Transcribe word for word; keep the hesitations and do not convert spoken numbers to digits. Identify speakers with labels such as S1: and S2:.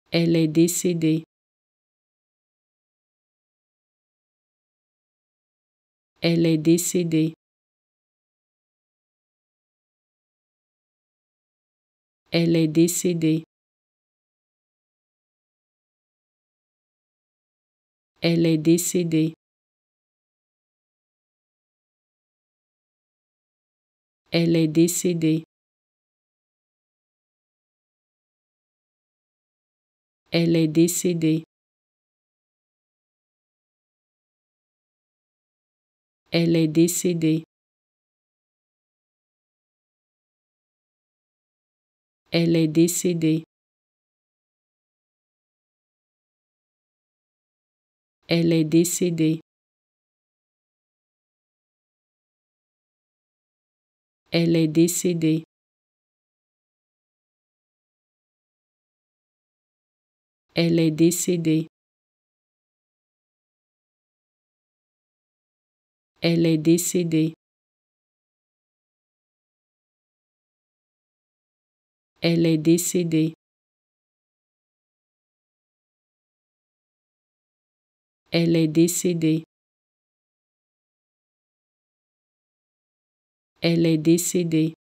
S1: Elle est décédée. Elle est décédée. Elle est décédée. Elle est décédée. Elle est décédée. Elle est décédée. Elle est décédée. Elle est décédée. Elle est décédée. Elle est décédée. Elle est décédée. Elle est décédée. Elle est décédée. Elle est décédée. Elle est décédée.